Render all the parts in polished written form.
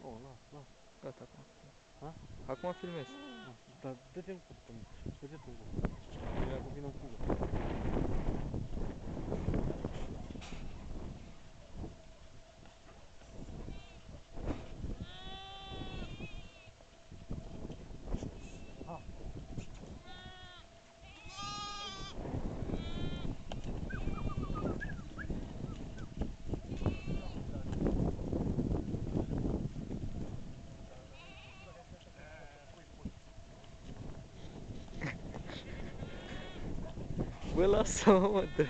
Gata, acum. Ha? Acum filmez. Dar dă-te în fugă, dă-te în fugă. Era cu vină în fugă. Bă, lasă-mă, mă, dă.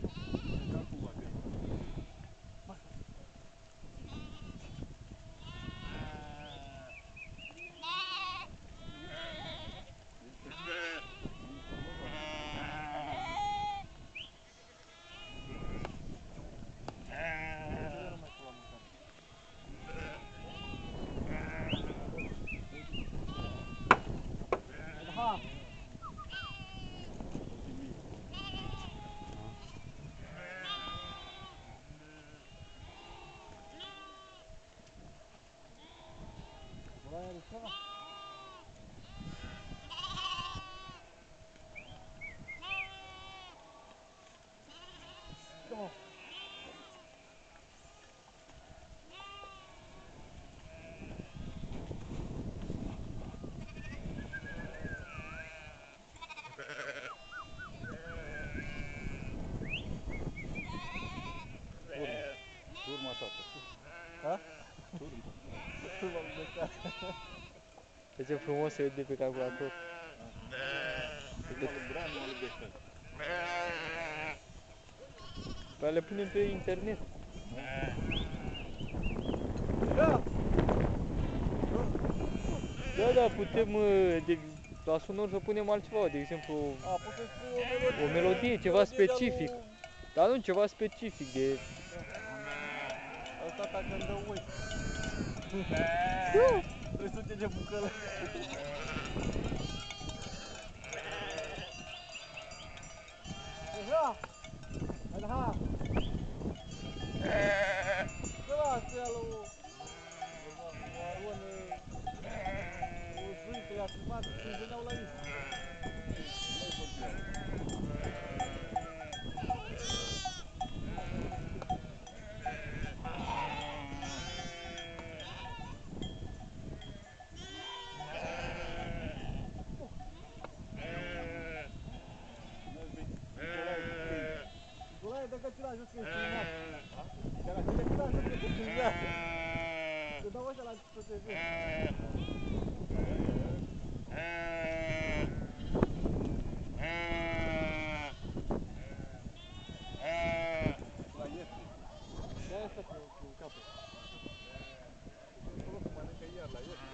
Turma tată. Ha? Turma lui Beca. De ce frumos se vede pe calculator. Turma lui Bran, turma lui Beca. Dar le punem pe internet. Da, da, putem la sonor să punem altceva, de exemplu Poți să-i spui o melodie, ceva specific. Dar nu, ceva specific de... Asta ta când dă oi. Trebuie să te de bucălă. Deja! Aha! Da, să ia lui... Aron... O sfântă i-a filmat când veneau la ei. Nu-i vorbeau. Nicolae, dă căciula jos că e filmat. Chiar așa, dă căciula jos că te filmează. Că dau ăștia la TV. La iefte. De-aia stă cu capul. Acolo să mănâncă iar la iefte.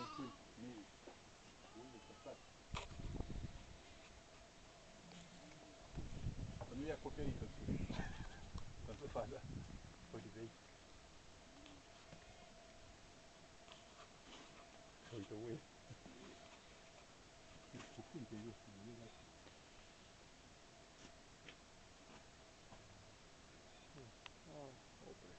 un câini, mii. Unde să stați? Că nu e acoperită sus. Toată faza. Uite de aici. Uite, uite. Cu câini pe jos, nu e așa. Opre.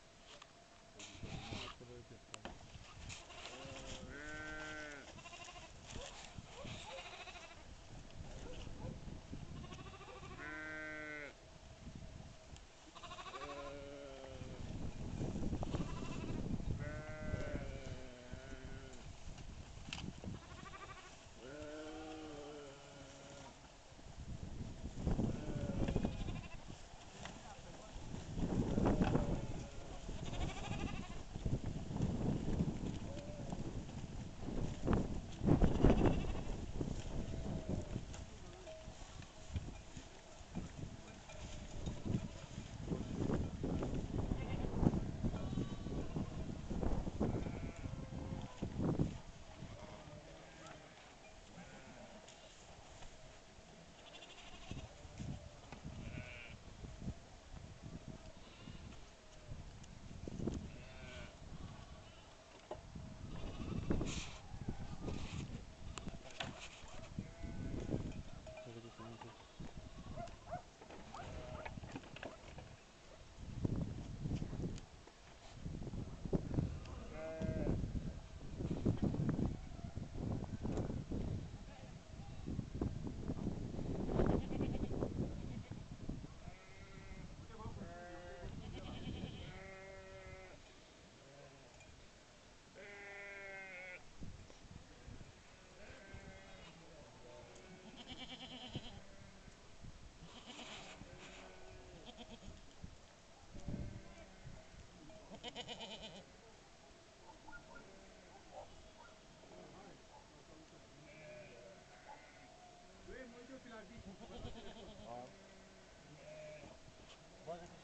Bagă-te